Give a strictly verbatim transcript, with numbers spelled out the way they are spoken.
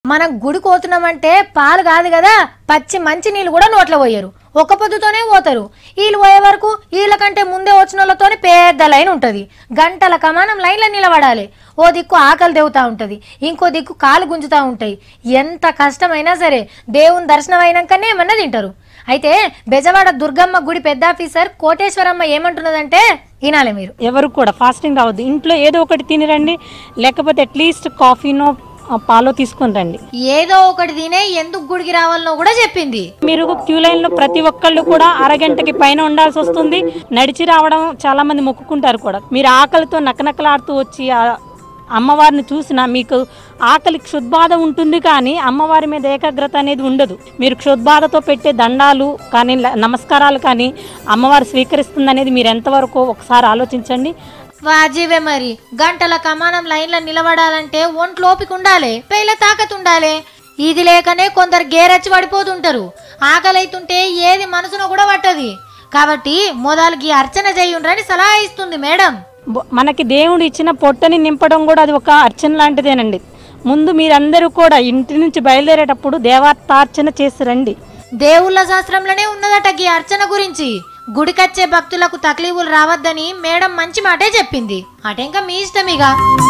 మనం గుడి కోతున్నామంటే పాలు కాదు కదా, పచ్చి మంచి నీళ్ళు కూడా నోట్లో పోయారు, ఒక్క పొద్దుతోనే పోతారు. వీళ్ళు పోయే వరకు వీళ్ళ కంటే ముందే వచ్చిన వాళ్ళతోనే పెద్ద లైన్ ఉంటుంది. గంటల కమానం లైన్లో నిలబడాలి. ఓ దిక్కు ఆకలి దేవుతా ఉంటుంది, ఇంకో దిక్కు కాలు గుంజుతూ ఉంటాయి. ఎంత కష్టమైనా సరే దేవుని దర్శనం అయినాకనే ఏమన్నా తింటారు. అయితే బెజవాడ దుర్గమ్మ గుడి పెద్ద ఆఫీసర్ కోటేశ్వరమ్మ ఏమంటున్నదంటే వినాలి మీరు. ఎవరు కూడా ఫాస్టింగ్ రావద్దు, ఇంట్లో ఏదో ఒకటి తినిరండి, లేకపోతే అట్లీస్ట్ కాఫీనో పాలో తీసుకుని రండి. ఏదో ఒకటి తినే ఎందుకు గుడికి రావాలనో కూడా చెప్పింది. మీరు క్యూ లైన్ లో ప్రతి ఒక్కళ్ళు కూడా అరగంటకి పైన ఉండాల్సి వస్తుంది. నడిచి రావడం చాలా మంది మొక్కుకుంటారు కూడా. మీరు ఆకలితో నక్కనక్కలాడుతూ వచ్చి అమ్మవారిని చూసినా మీకు ఆకలి క్షుద్బాధ ఉంటుంది, కానీ అమ్మవారి మీద ఏకాగ్రత అనేది ఉండదు. మీరు క్షుద్బాధతో పెట్టే దండాలు కానీ నమస్కారాలు కానీ అమ్మవారు స్వీకరిస్తుంది అనేది మీరు ఎంతవరకు ఒకసారి ఆలోచించండి. వాజీవే మరి. గంటల కమానం లైన్లో నిలబడాలంటే ఒంట్లో ఓపిక ఉండాలి, పేల తాకత్ ఉండాలి. ఇది లేకనే కొందరు గేరచ్చి పడిపోతుంటారు. ఆకలి అవుతుంటే ఏది మనసును కూడా పట్టది. కాబట్టి మొదలుకి అర్చన చేయుండ్రని సలహా ఇస్తుంది మేడం. మనకి దేవుడు ఇచ్చిన పొట్టని నింపడం కూడా అది ఒక అర్చన లాంటిదేనండి. ముందు మీరందరూ కూడా ఇంటి నుంచి బయలుదేరేటప్పుడు దేవతార్చన చేసి రండి. దేవుళ్ళ శాస్త్రంలోనే ఉన్నదట ఈ అర్చన గురించి. గుడికచ్చే భక్తులకు తక్లీఫులు రావద్దని మేడం మంచి మాటే చెప్పింది. అటెంక మీ ఇష్టం ఇక.